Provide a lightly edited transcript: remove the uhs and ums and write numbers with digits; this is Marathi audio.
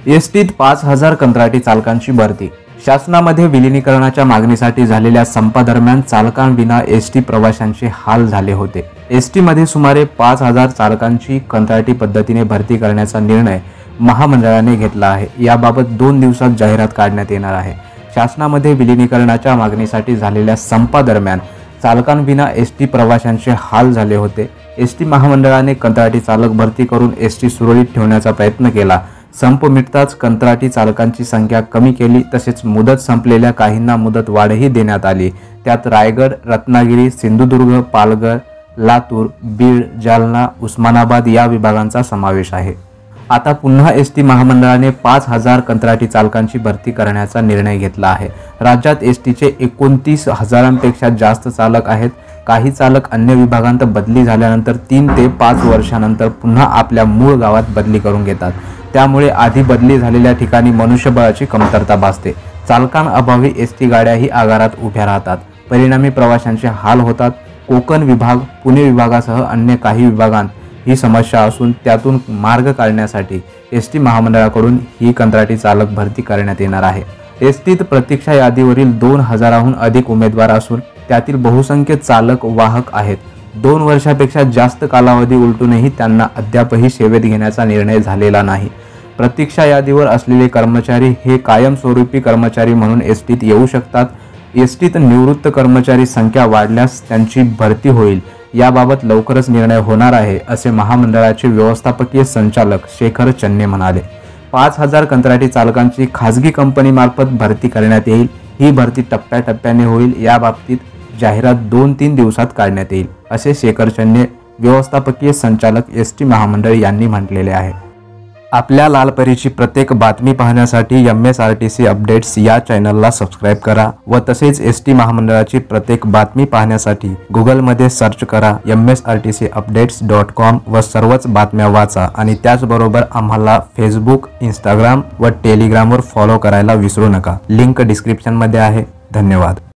एसटीत 5000 कंत्राटी चालकांची भरती। शासनामध्ये विलीनीकरणाच्या मागणीसाठी झालेल्या संपादरम्यान चालकांविना एसटी प्रवाशांचे हाल झाले होते। एसटीमध्ये सुमारे 5000 चालकांची कंत्राटी पद्धतीने भरती करण्याचा निर्णय महामंडळाने घेतला आहे। याबाबत 2 दिवसात जाहिरात काढण्यात येणार आहे। शासनामध्ये विलीनीकरणाच्या मागणीसाठी झालेल्या संपादरम्यान चालकांविना एसटी प्रवाशांचे हाल झाले होते। एसटी महामंडळाने कंत्राटी चालक भरती करून एसटी सुरळीत ठेवण्याचा प्रयत्न केला। संप मिटताच कंत्राटी चालकांची संख्या कमी केली, तसेच मुदत संपलेल्या काहींना मुदत वाढही देण्यात आली। त्यात रायगड, रत्नागिरी, सिंधुदुर्ग, पालघर, लातूर, बीड, जालना, उस्मानाबाद या विभागांचा समावेश आहे। आता पुन्हा एसटी महामंडळाने 5000 कंत्राटी चालकांची भरती करण्याचा निर्णय घेतला आहे। राज्यात एसटीचे 29,000पेक्षा जास्त चालक आहेत। काही चालक अन्य विभागांत बदली झाल्यानंतर 3 ते 5 वर्षानंतर पुन्हा आपल्या मूळ गावात बदली करून घेतात। त्यामुळे आधी बदली झालेल्या ठिकाणी मनुष्यबळाची कमतरता भासते। चालकांअभावी एसटी गाड्याही आगारात उभ्या राहतात। परिणामी प्रवाशांचे हाल होतात। कोकण विभाग, पुणे विभागासह अन्य काही विभागांत ही समस्या असून त्यातून मार्ग काढण्यासाठी एसटी महामंडळाकडून ही कंत्राटी चालक भरती करण्यात येणार आहे। एसटीत प्रतीक्षा यादीवरील 2000हून अधिक उमेदवार असून त्यातील बहुसंख्य चालक वाहक आहेत। 2 वर्षापेक्षा जास्त कालावधी उलटूनही त्यांना अद्यापही सेवेत घेण्याचा निर्णय झालेला नाही। प्रतीक्षा यादीवर असलेले कर्मचारी हे कायमस्वरूपी कर्मचारी म्हणून एसटीत येऊ शकतात। एसटीत निवृत्त कर्मचारी संख्या वाढल्यास त्यांची भरती होईल। याबाबत लवकरच निर्णय होणार आहे, असे महामंडळाचे व्यवस्थापकीय संचालक शेखर चन्ने म्हणाले। 5000 कंत्राटी चालकांची खाजगी कंपनीमार्फत भरती करण्यात येईल। ही भरती टप्प्याटप्प्याने होईल। याबाबतीत जाहिरात 2-3 दिवसात काढण्यात येईल, असे शेखर चन्ने, व्यवस्थापकीय संचालक एसटी महामंडळ यांनी म्हटलेले आहे। आपल्या लालपरीची प्रत्येक बातमी पाहण्यासाठी MSRTC अपडेट्स या चॅनलला सबस्क्राईब करा व तसेच एसटी महामंडळाची प्रत्येक बातमी पाहण्यासाठी गुगलमध्ये सर्च करा MSRTCupdates.com व सर्वच बातम्या वाचा आणि त्याचबरोबर आम्हाला फेसबुक, इंस्टाग्राम व टेलिग्रामवर फॉलो करायला विसरू नका। लिंक डिस्क्रिप्शनमध्ये आहे। धन्यवाद।